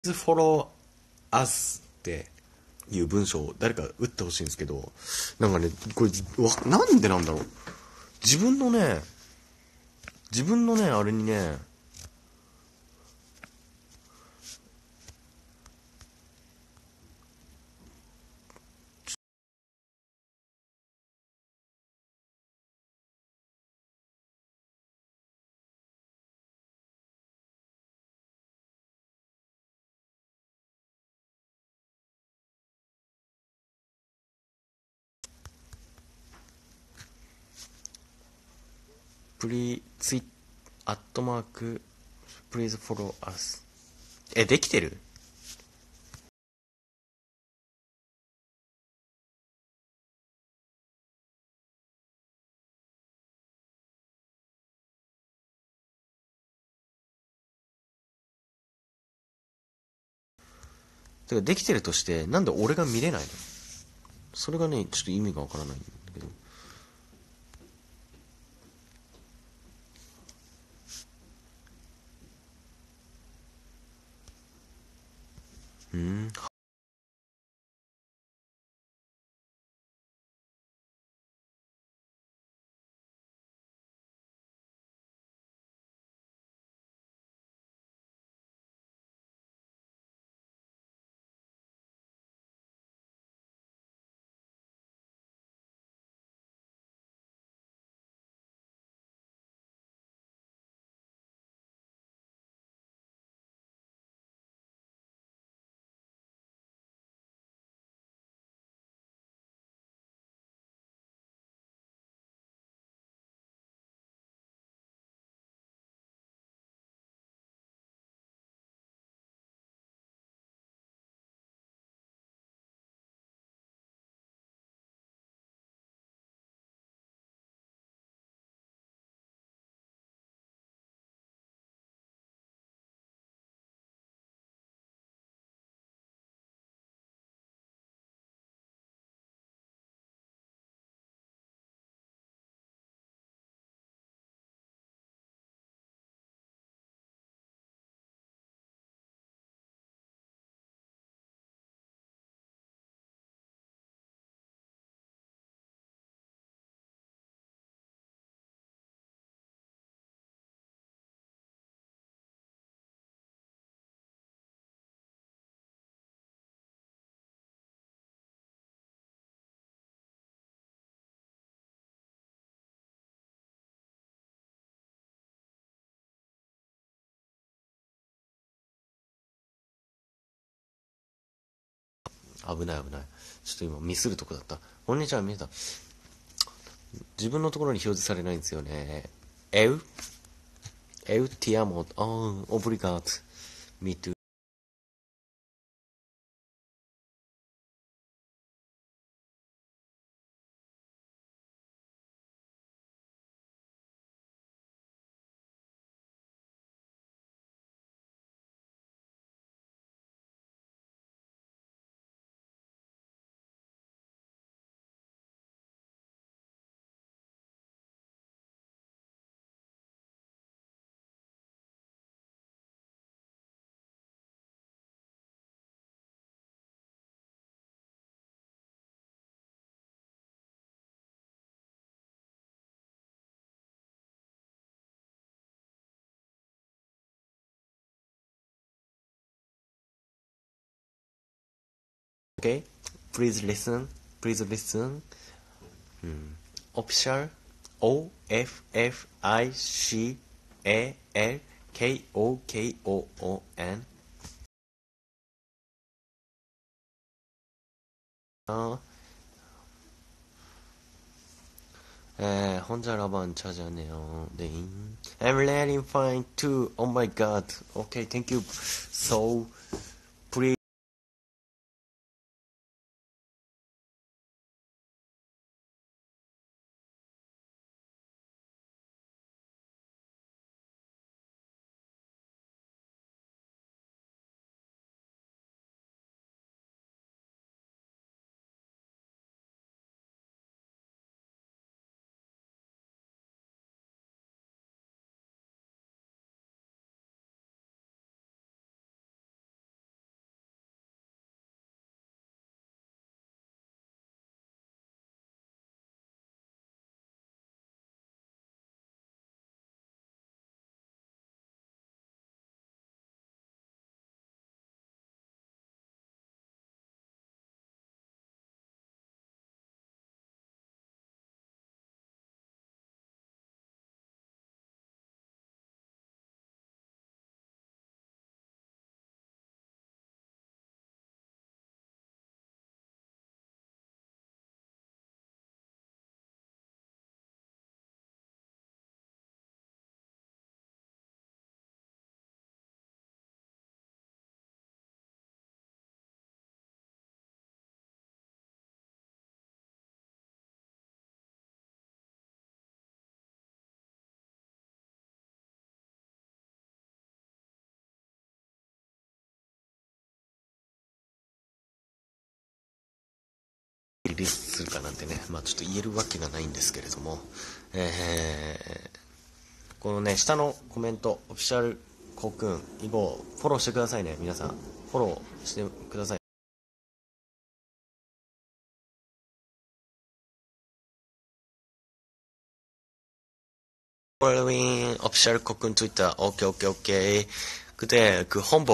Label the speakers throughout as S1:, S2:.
S1: follow us っていう文章を誰か打ってほしいんですけど、なんかね、これ、なんでなんだろう。自分のね、あれにね、ツイアットマーク、please follow us。できてる？てか、できてるとして、なんで俺が見れないの？それがね、ちょっと意味がわからないんだけど。うん。危ない危ない。ちょっと今ミスるとこだった。こんにちは、見えた。自分のところに表示されないんですよね。エウティアモ、オブリガート。Me too. Okay? Please listen. Please listen. Official. OFFICALKOOON. 혼자 라반 찾아내요. 네. I'm really fine too. Oh my god. Okay, thank you. So, please. リリースするかなんてね、まあちょっと言えるわけがないんですけれども、このね、下のコメント、オフィシャルコクーン、以後、フォローしてくださいね、皆さん。フォローしてください。Following official cocoon Twitter. Okay, okay, okay. 그 홍보,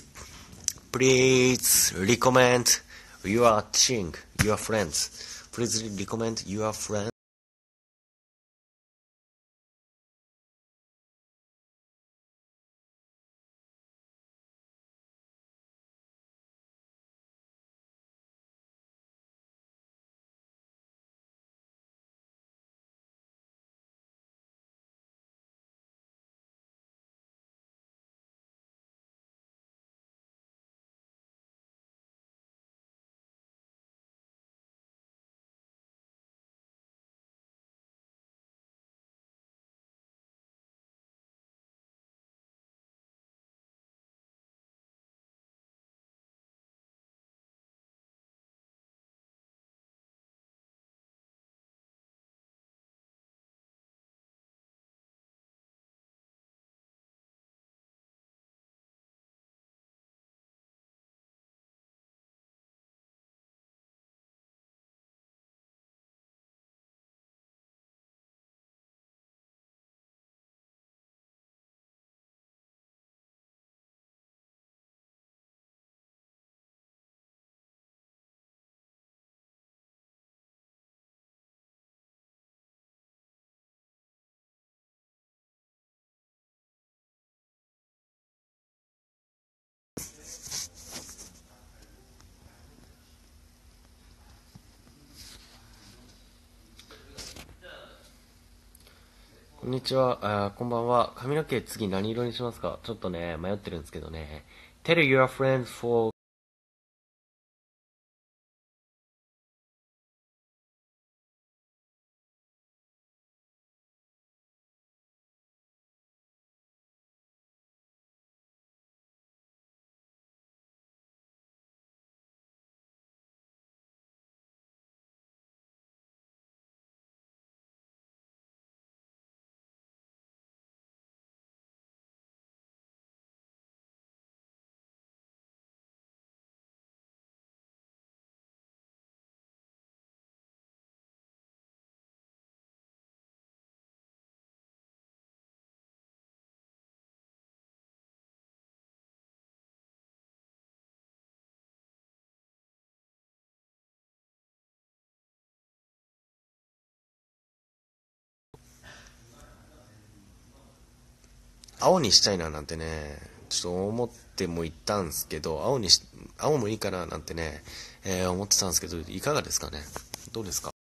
S1: please recommend your thing, your friends. Please recommend your friends.こんにちは、こんばんは。髪の毛次何色にしますか？ちょっとね、迷ってるんですけどね。Tell your friends for青にしたいななんてね、ちょっと思ってもいったんすけど、青もいいかななんてね、思ってたんですけど、いかがですかね？どうですか？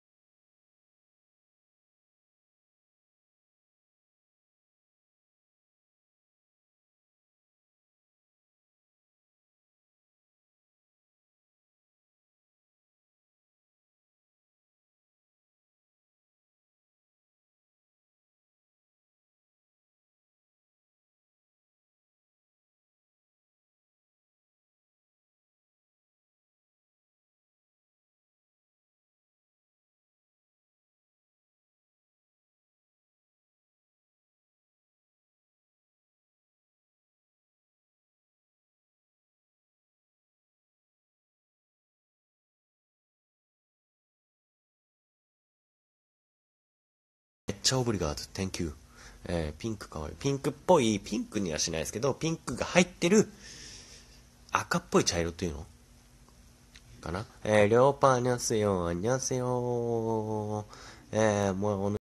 S1: めっちゃオブリガード、Thank you。ピンクかわいい。ピンクっぽい、ピンクにはしないですけど、ピンクが入ってる赤っぽい茶色っていうのかな。りょうぱ、あにゃせよ、あにゃせよ。もう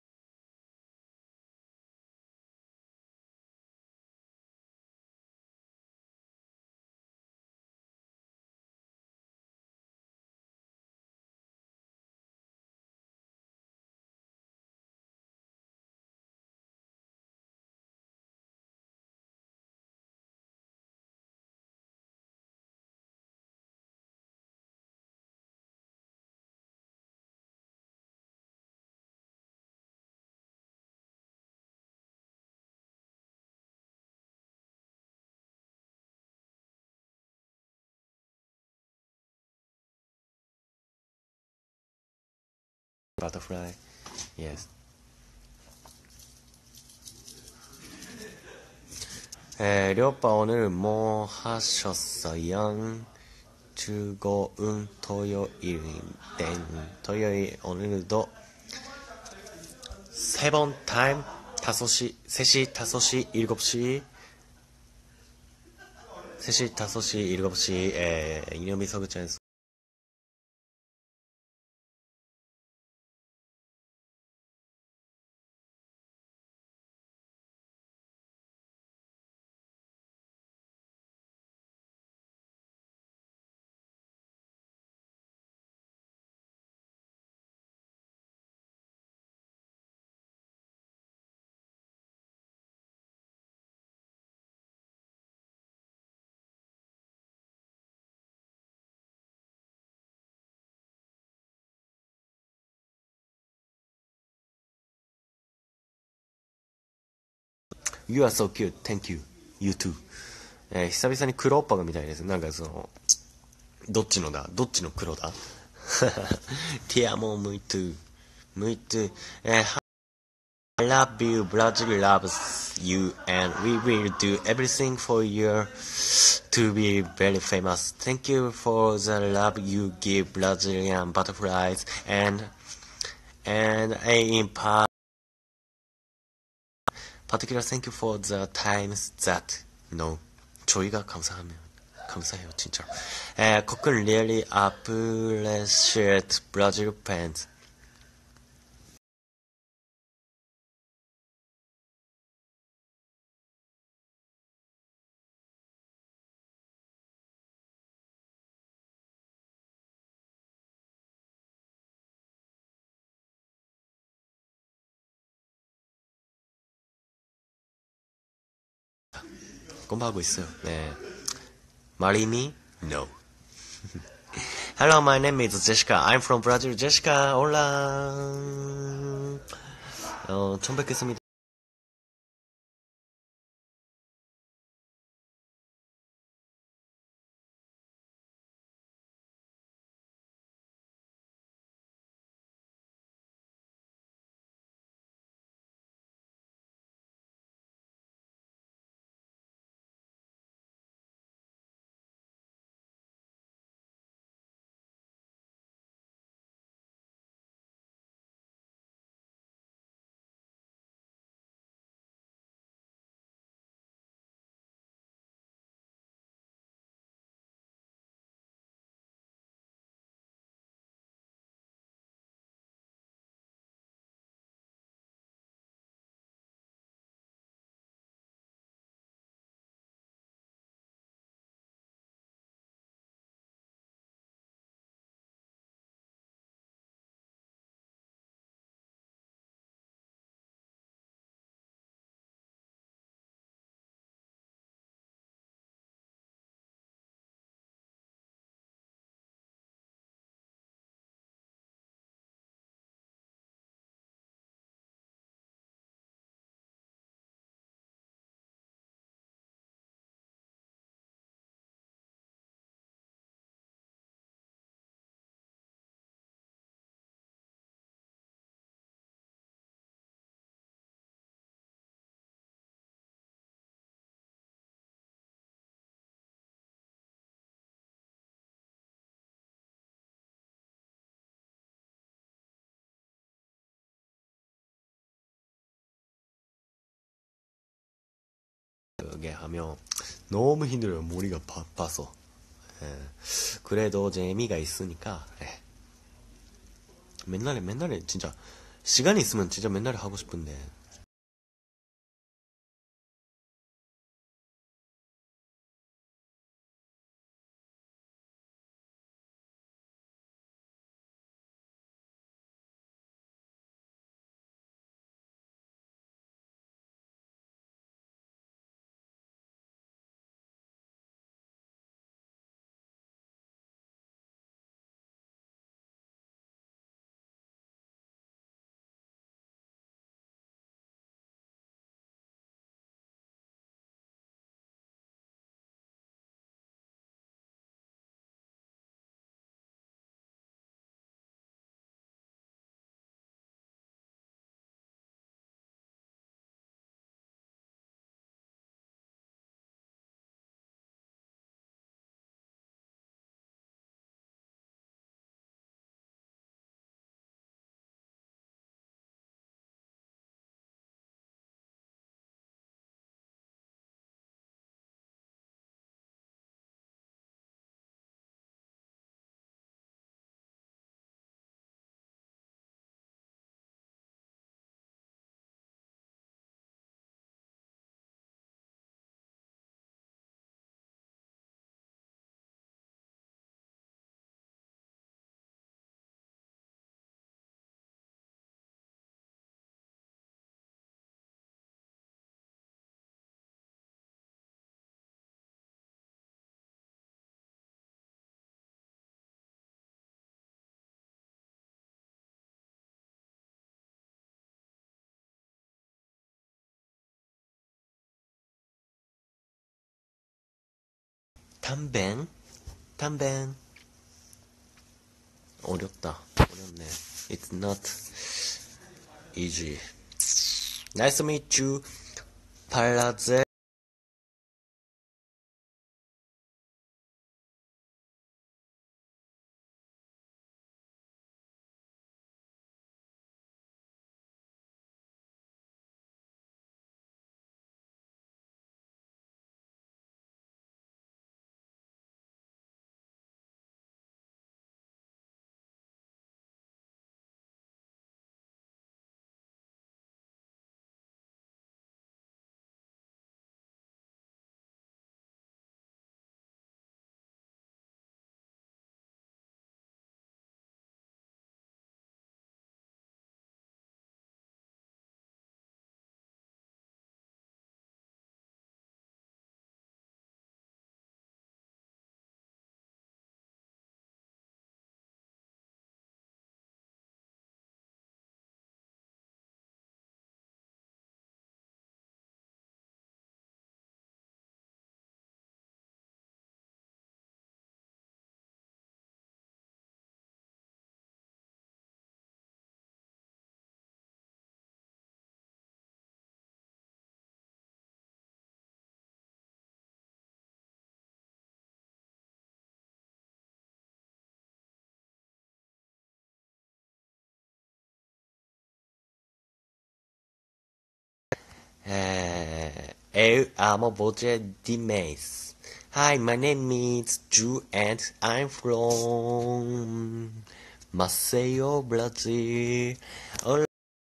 S1: butterfly. Yes. 료빠 오늘 뭐 하셨어요? 즐거운 토요일 땡. 토요일 오늘도 3번 타임 5시, 3시, 5시, 7시 3시, 5시, 7시 이념이 서구장에서 You are so cute. Thank you. You too. 久々に黒オッパが見たいです。なんかどっちの黒だティアモムイトゥ。ムイトゥ。I love you. Brazil loves you. And we will do everything for you to be very famous. Thank you for the love you give Brazilian butterflies. And in particular, thank you for the times that, 저희가 감사해요, 진짜. kokoon really appreciate Brazil fans. 공부하고 있어요. 네. Marini? No. Hello, my name is Jessica. I'm from Brazil. Jessica, hola. 처음 뵙겠습니다. 게 하며 너무 힘들어요. 머리가 바빠서. 그래도 재미가 있으니까 맨날에 진짜 시간이 있으면 진짜 맨날 하고 싶은데 단뱅? 단뱅. 어렵다. 어렵네. It's not easy. Nice to meet you. 팔라제. Eu amo você demais. Hi, my name is Ju and I'm from Maceió, Brazil. Olá.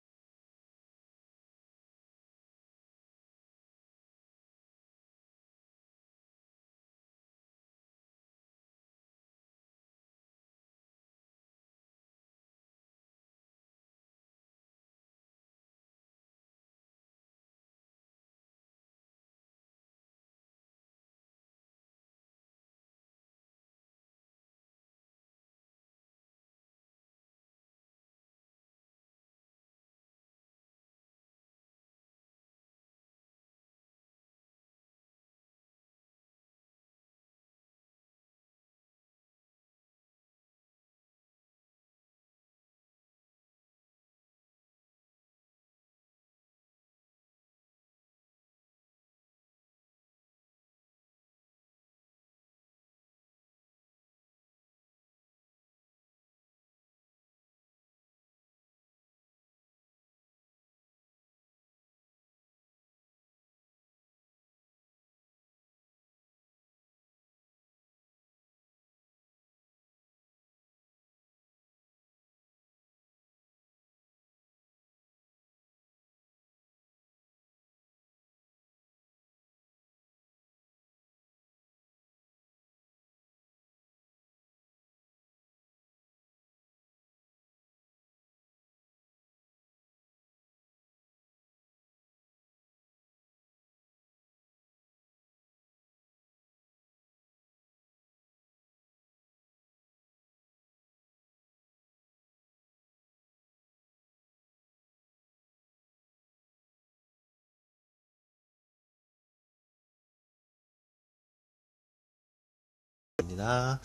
S1: 입니다.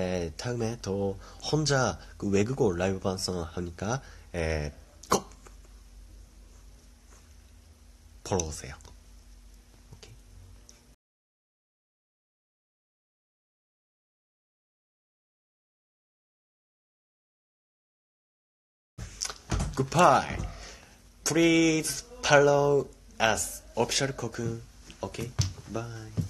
S1: 다음에 더 혼자 그 외국어 라이브 방송 하니까 꼭 보러 오세요. 오케이. Goodbye. Please follow us. Official kokoon. Okay. Bye.